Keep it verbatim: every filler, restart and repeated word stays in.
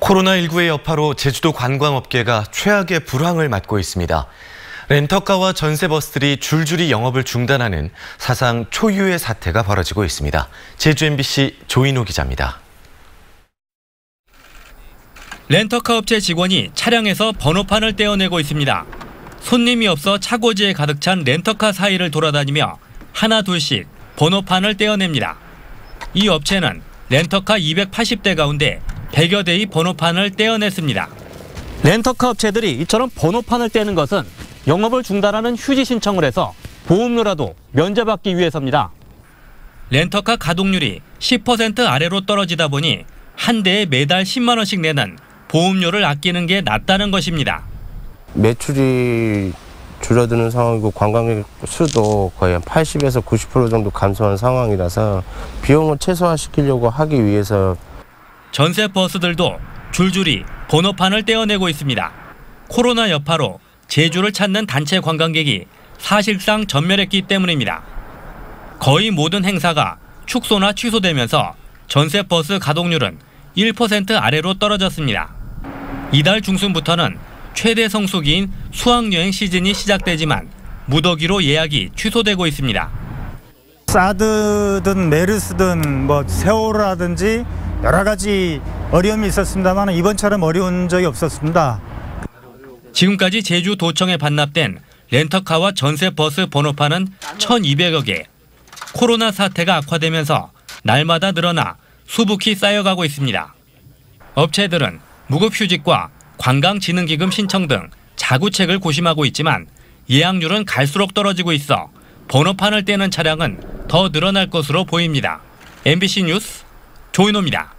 코로나십구의 여파로 제주도 관광업계가 최악의 불황을 맞고 있습니다. 렌터카와 전세버스들이 줄줄이 영업을 중단하는 사상 초유의 사태가 벌어지고 있습니다. 제주 엠비씨 조인호 기자입니다. 렌터카 업체 직원이 차량에서 번호판을 떼어내고 있습니다. 손님이 없어 차고지에 가득 찬 렌터카 사이를 돌아다니며 하나 둘씩 번호판을 떼어냅니다. 이 업체는 렌터카 이백팔십 대 가운데 백여 대의 번호판을 떼어냈습니다. 렌터카 업체들이 이처럼 번호판을 떼는 것은 영업을 중단하는 휴지 신청을 해서 보험료라도 면제받기 위해서입니다. 렌터카 가동률이 십 퍼센트 아래로 떨어지다 보니 한 대에 매달 십만 원씩 내는 보험료를 아끼는 게 낫다는 것입니다. 매출이 줄어드는 상황이고 관광객 수도 거의 한 팔십에서 구십 퍼센트 정도 감소한 상황이라서 비용을 최소화시키려고 하기 위해서 전세 버스들도 줄줄이 번호판을 떼어내고 있습니다. 코로나 여파로 제주를 찾는 단체 관광객이 사실상 전멸했기 때문입니다. 거의 모든 행사가 축소나 취소되면서 전세 버스 가동률은 일 퍼센트 아래로 떨어졌습니다. 이달 중순부터는 최대 성수기인 수학여행 시즌이 시작되지만 무더기로 예약이 취소되고 있습니다. 사드든 메르스든 뭐 세월호라든지 여러 가지 어려움이 있었습니다만 이번처럼 어려운 적이 없었습니다. 지금까지 제주도청에 반납된 렌터카와 전세버스 번호판은 천이백여 개. 코로나 사태가 악화되면서 날마다 늘어나 수북히 쌓여가고 있습니다. 업체들은 무급휴직과 관광진흥기금 신청 등 자구책을 고심하고 있지만 예약률은 갈수록 떨어지고 있어 번호판을 떼는 차량은 더 늘어날 것으로 보입니다. 엠비씨 뉴스 조인호입니다.